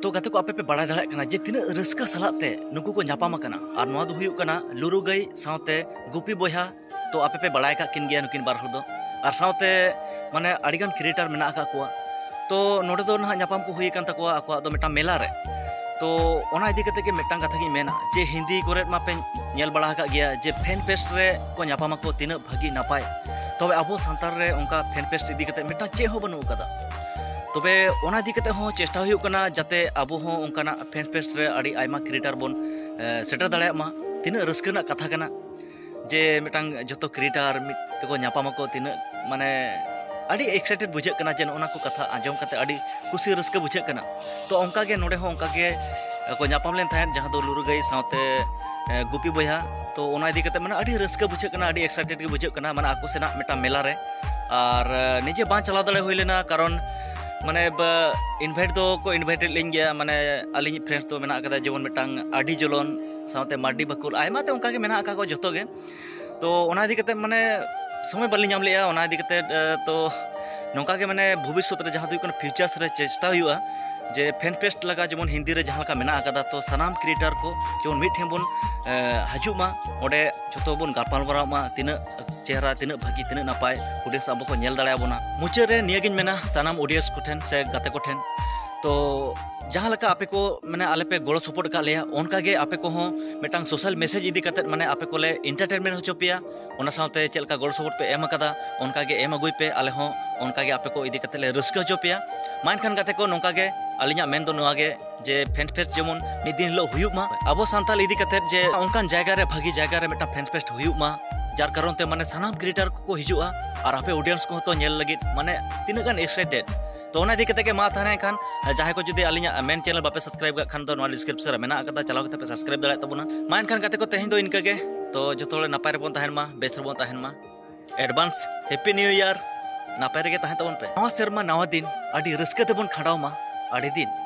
तो गाते को आपे पे बड़ा दाड़ा कना जे तिना रस्का सलाते नुकु को ᱧᱟᱯᱟᱢ कना और नोआ दो हुयुक कना लुरु गई साउते गुपी बोया तो आपे पे बड़ाय का किन गया नुकिन बार हर दो और साउते माने अडिगन क्रिएटर मेना का कुआ तो नोडे दो ना ᱧᱟᱯᱟᱢ को हुई कान तकुआ आकुआ दो मेटा मेला रे तो ओना इदी कते के मेटांग कथा गी मेना जे हिंदी करे मा पे नेल बड़ा का गया जे फैन पेस्ट रे को ᱧᱟᱯᱟᱢ को तिना भागी नापाय तबे अबो संतार रे उनका फैन पेस्ट इदी कते मेटा चे हो बनु कदा तबे ओना इदी कते हो चेष्टा हुयुक कना जाते अबो हो उनकाना फैन पेस्ट रे अड़ी आयमा क्रिएटर बोन सेटर दाड़े मा तिना रस्कना कथा कना जे मेटांग जतो क्रिएटर मिट तको ᱧᱟᱯᱟᱢ को तिना माने अड़ी एक्साइटेड बुझे कना जे ओना को कथा आंजम कते अड़ी खुशी रस्क बुझे कना तो उनका के नोडे हो उनका के को ᱧᱟᱯᱟᱢ लेन थायन जहां दो लुरु गई साउते गुपी बोया तो ओना इदी कते माने अड़ी रस्क बुझे कना अड़ी एक्साइटेड के बुझे कना माने आको सेना मेटा मेला रे और निजे बा चलाव दाड़े हुई लेना कारण माने इनवाइट दो को इनवाइटेड लिंग गया माने अलिंग फ्रेंड्स तो मेना कदा जेवन मेटांग आडी जलन साउते माडी बकुल आयमा ते उनका के मेना का को जतो गे तो ओना इदी कते माने समय बाली नाम लिया ओना इदी कते तो नोका के माने भविष्य रे जहां दुई फ्यूचर्स रे चेष्टा हुआ जे फैन पेस्ट लगा जेमन हिंदी रे जहां का मेना कदा तो सनाम क्रिएटर को जेमन मिट ठेम बोन हजुमा ओडे जतो बोन गापाल बरामा तिना चेहरा तिना भागी तिना नापाय ऑडियंस अब को नेल दाड़ा बोना मुचे रे नियगिन मेना सनाम ऑडियंस को ठेन से गाते को ठेन तो जहां लका आपे को माने आले पे गोड़ सपोर्ट का लिया उनका गे आपे को हो मेटांग सोशल मैसेज इदी कते माने आपे को ले एंटरटेनमेंट होचो पिया ओना साथे चेलका गोड़ सपोर्ट पे एम कदा उनका गे एम अगुई पे आले हो उनका गे आपे को इदी कते ले रस्क होचो पिया मान खान गाते को नोका गे अलिया मेन दो नोआ गे जे फैन फेस्ट जेमन मिद दिन लो हुयुक मा अबो सांताल इदी कते जे उनकान जायगा रे भागी जायगा रे मेटा फैन फेस्ट हुयुक मा जार कारण ते माने सनाम क्रिएटर को हिजुआ और आपे ऑडियंस को तो नेल लगित माने तिना गान एक्साइटेड तो ओना इदी कते के मा थाने खान जाहे को जुदी अलिया मेन चैनल बापे सब्सक्राइब का खान तो नोआ डिस्क्रिप्शन रे मेना कदा चलाव कते पे सब्सक्राइब दाड़ा तबना मान खान कते को तेहिं दो इनका गे तो जतोले नापाय रे बोन ताहेन मा बेस रे बोन ताहेन मा एडवांस हैप्पी न्यू ईयर नापाय रे गे ताहें तबन पे नवा सेरमा नवा दिन अडी रस्के ते बोन खड़ाव मा अडी दिन